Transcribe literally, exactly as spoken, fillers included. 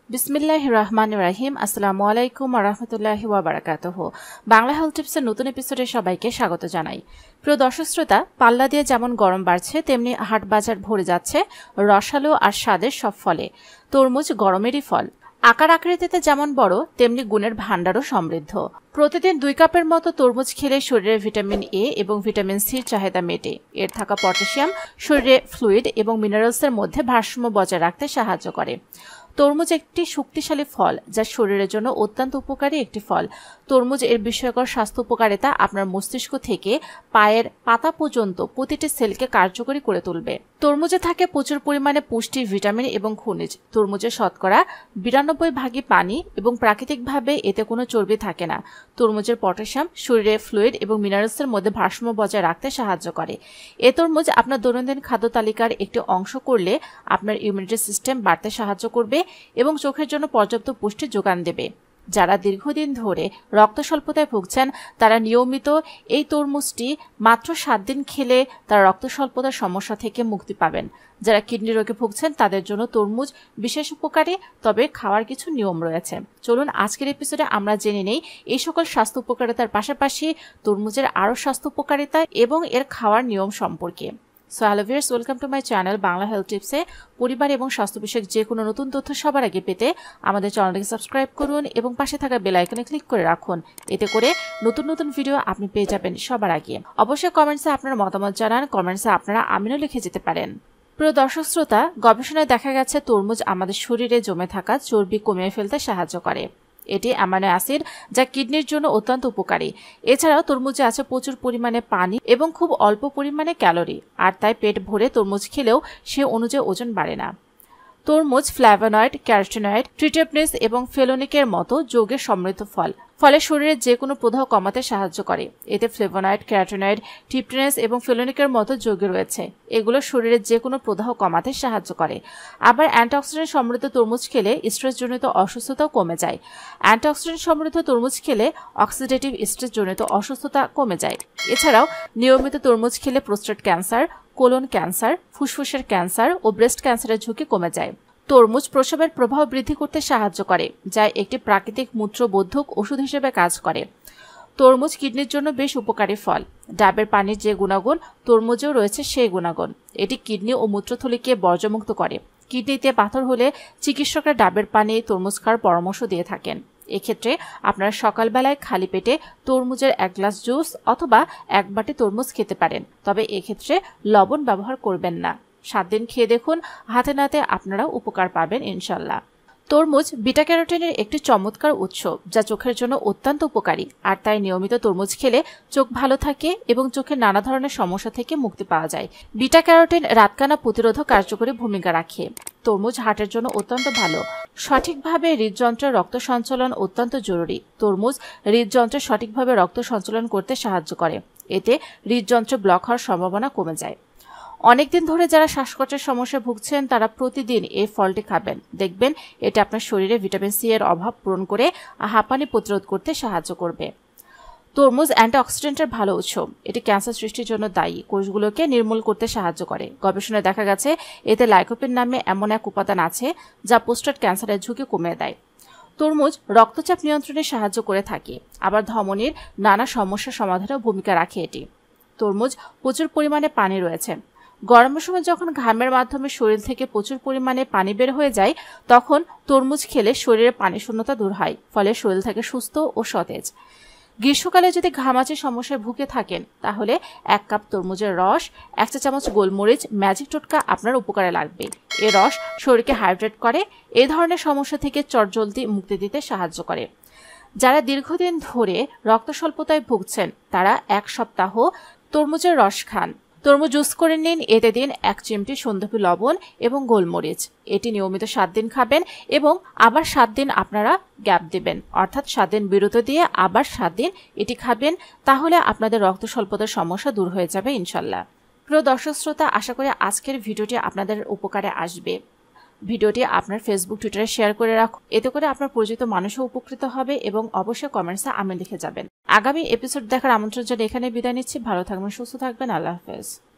বিসমিল্লাহির রহমানির রহিম। আসসালামু আলাইকুম ওয়া রাহমাতুল্লাহি ওয়া বারাকাতুহু। বাংলা হেলথ টিপসের নতুন এপিসোডে সবাইকে স্বাগত জানাই। প্রিয় দর্শক শ্রোতা, পাল্লা দিয়ে যেমন গরম বাড়ছে তেমনি হাট বাজার ভরে যাচ্ছে রসালো আর স্বাদের সব ফলে। তরমুজ গরমেরই ফল। আকার আকৃতিতে যেমন বড় তেমনি গুণের ভাণ্ডারও সমৃদ্ধ। প্রতিদিন দুই কাপের মতো তরমুজ খেলে শরীরে ভিটামিন এ এবং ভিটামিন সির চাহিদা মেটে। এর থাকা পটাশিয়াম শরীরে ফ্লুইড এবং মিনারেলসের মধ্যে ভারসাম্য বজায় রাখতে সাহায্য করে। তরমুজ একটি শক্তিশালী ফল যা শরীরের জন্য অত্যন্ত উপকারী একটি ফল। তরমুজ এর বিস্ময়কর স্বাস্থ্য উপকারিতা আপনার মস্তিষ্ক থেকে পায়ের পাতা পর্যন্ত প্রতিটি সেলকে কার্যকরী করে তুলবে। তরমুজে থাকে প্রচুর পরিমাণে পুষ্টি, ভিটামিন এবং খনিজ। তরমুজে শতকরা বিরানব্বই ভাগই পানি এবং প্রাকৃতিকভাবে এতে কোনো চর্বি থাকে না। তরমুজের পটাশিয়াম শরীরে ফ্লুইড এবং মিনারেলসের মধ্যে ভারসাম্য বজায় রাখতে সাহায্য করে। এ তরমুজ আপনার দৈনন্দিন খাদ্য তালিকার একটি অংশ করলে আপনার ইমিউনিটি সিস্টেম বাড়তে সাহায্য করবে এবং চোখের জন্য পর্যাপ্ত পুষ্টি যোগান দেবে। যারা দীর্ঘদিন ধরে রক্ত স্বল্পতায় ভুগছেন তারা নিয়মিত এই তরমুজটি মাত্র সাত দিন খেলে তারা রক্ত স্বল্পতার সমস্যা থেকে মুক্তি পাবেন। যারা কিডনি রোগে ভুগছেন তাদের জন্য তরমুজ বিশেষ উপকারী, তবে খাওয়ার কিছু নিয়ম রয়েছে। চলুন আজকের এপিসোডে আমরা জেনে নেই এই সকল স্বাস্থ্য উপকারিতার পাশাপাশি তরমুজের আরও স্বাস্থ্য উপকারিতা এবং এর খাওয়ার নিয়ম সম্পর্কে। So hello viewers, welcome to my channel Bangla health টিপসে। পরিবার এবং স্বাস্থ্য বিষয়ক যে কোনো নতুন তথ্য সবার আগে পেতে আমাদের চ্যানেলটিকে সাবস্ক্রাইব করুন এবং পাশে থাকা বেল আইকনে ক্লিক করে রাখুন। এতে করে নতুন নতুন ভিডিও আপনি পেয়ে যাবেন সবার আগে। অবশ্যই কমেন্টসে আপনার মতামত জানান, কমেন্টসে আপনারা আমিনও লিখে যেতে পারেন। প্রিয় দর্শক শ্রোতা, গবেষণায় দেখা গেছে তরমুজ আমাদের শরীরে জমে থাকা চর্বি কমিয়ে ফেলতে সাহায্য করে। এটি অ্যামাইনো অ্যাসিড যা কিডনির জন্য অত্যন্ত উপকারী। এছাড়াও তরমুজে আছে প্রচুর পরিমাণে পানি এবং খুব অল্প পরিমাণে ক্যালোরি, আর তাই পেট ভরে তরমুজ খেলেও সে অনুযায়ী ওজন বাড়ে না। তরমুজ ফ্ল্যাভোনয়েড, ক্যারোটিনয়েড, ট্রিটেপনেস এবং ফেলোনিকের মতো যৌগে সমৃদ্ধ ফল, ফলে শরীরের যে কোনো প্রদাহ কমাতে সাহায্য করে। এতে ফ্লেভোনয়েড, ক্যারোটিনয়েড, ট্রিপটেনেস এবং ফেলোনিকের মতো যৌগ রয়েছে। এগুলো শরীরের যে কোনো প্রদাহ কমাতে সাহায্য করে। আবার অ্যান্টিঅক্সিডেন্ট সমৃদ্ধ তরমুজ খেলে স্ট্রেসজনিত অসুস্থতাও কমে যায়। অ্যান্টিঅক্সিডেন্ট সমৃদ্ধ তরমুজ খেলে অক্সিডেটিভ স্ট্রেসজনিত অসুস্থতা কমে যায়। এছাড়াও নিয়মিত তরমুজ খেলে প্রোস্টেট ক্যান্সার, কোলন ক্যান্সার, ফুসফুসের ক্যান্সার ও ব্রেস্ট ক্যান্সারের ঝুঁকি কমে যায়। তরমুজ প্রসবের প্রভাব বৃদ্ধি করতে সাহায্য করে, যা একটি প্রাকৃতিক মূত্রবোধক ওষুধ হিসেবে কাজ করে। তরমুজ কিডনির জন্য বেশ উপকারী ফল। ডাবের পানির যে গুণাগুণ তরমুজেও রয়েছে সেই গুণাগুণ। এটি কিডনি ও মূত্রথলিকে বর্জ্যমুক্ত করে। কিডনিতে পাথর হলে চিকিৎসকরা ডাবের পানি তরমুজ খাওয়ার পরামর্শ দিয়ে থাকেন। এক্ষেত্রে আপনারা সকালবেলায় খালি পেটে তরমুজের এক গ্লাস জুস অথবা এক বাটি তরমুজ খেতে পারেন, তবে এক্ষেত্রে লবণ ব্যবহার করবেন না। সাত দিন খেয়ে দেখুন, হাতে নাতে আপনারা উপকার পাবেন ইনশাল্লাহ। তরমুজ বিটা ক্যারোটিনের একটি চমৎকার উৎস যা চোখের জন্য অত্যন্ত উপকারী, আর তাই নিয়মিত তরমুজ খেলে চোখ ভালো থাকে এবং চোখের নানা ধরনের সমস্যা থেকে মুক্তি পাওয়া যায়। বিটা ক্যারোটিন রাতকানা প্রতিরোধক কার্যকরী ভূমিকা রাখে। তরমুজ হার্টের জন্য অত্যন্ত ভালো। সঠিকভাবে হৃদযন্ত্রের রক্ত সঞ্চালন অত্যন্ত জরুরি। তরমুজ হৃদযন্ত্রে সঠিকভাবে রক্ত সঞ্চালন করতে সাহায্য করে। এতে হৃদযন্ত্র ব্লক হওয়ার সম্ভাবনা কমে যায়। অনেকদিন ধরে যারা শ্বাসকষ্টের সমস্যায় ভুগছেন তারা প্রতিদিন এই ফলটি খাবেন। দেখবেন এটা আপনার শরীরে ভিটামিন সি এর অভাব পূরণ করে হাঁপানি প্রতিরোধ করতে সাহায্য করবে। তরমুজ অ্যান্টিঅক্সিডেন্টের ভালো উৎস। এটি ক্যান্সার সৃষ্টির জন্য দায়ী কোষগুলোকে নির্মূল করতে সাহায্য করে। গবেষণায় দেখা গেছে এতে লাইকোপিন নামে এমন এক উপাদান আছে যা প্রোস্টেট ক্যান্সারের ঝুঁকি কমিয়ে দেয়। তরমুজ রক্তচাপ নিয়ন্ত্রণে সাহায্য করে থাকে, আবার ধমনির নানা সমস্যা সমাধানেও ভূমিকা রাখে এটি। তরমুজ প্রচুর পরিমাণে পানি রয়েছে। গরমের সময় যখন ঘামের মাধ্যমে শরীর থেকে প্রচুর পরিমাণে পানি বের হয়ে যায় তখন তরমুজ খেলে শরীরে পানি শূন্যতা দূর হয়, ফলে শরীর থাকে সুস্থ ও সতেজ। গ্রীষ্মকালে যদি ঘামাচির সমস্যায় ভুগে থাকেন তাহলে এক কাপ তরমুজের রস, এক চা চামচ গোলমরিচ, ম্যাজিক টোটকা আপনার উপকারে লাগবে। এ রস শরীরকে হাইড্রেট করে, এই ধরনের সমস্যা থেকে চটজলদি মুক্তি দিতে সাহায্য করে। যারা দীর্ঘদিন ধরে রক্ত স্বল্পতায় ভুগছেন তারা এক সপ্তাহ তরমুজের রস খান। তরমুজ জুস করে নিন, এতে দিন এক চিমটি সন্ধ্যপি লবণ এবং গোলমরিচ। এটি নিয়মিত সাত দিন খাবেন এবং আবার সাত দিন আপনারা গ্যাপ দেবেন, অর্থাৎ সাত দিন বিরতি দিয়ে আবার সাত দিন এটি খাবেন। তাহলে আপনাদের রক্ত স্বল্পতার সমস্যা দূর হয়ে যাবে ইনশাল্লাহ। প্রিয় দর্শক শ্রোতা, আশা করি আজকের ভিডিওটি আপনাদের উপকারে আসবে। ভিডিওটি আপনার ফেসবুক, টুইটারে শেয়ার করে রাখুন, এতে করে আপনার পরিচিত মানুষও উপকৃত হবে এবং অবশ্যই কমেন্টসে আমি লিখে যাবেন। আগামী এপিসোড দেখার আমন্ত্রণ জানিয়ে এখানে বিদায় নিচ্ছি। ভালো থাকবেন, সুস্থ থাকবেন। আল্লাহ হাফেজ।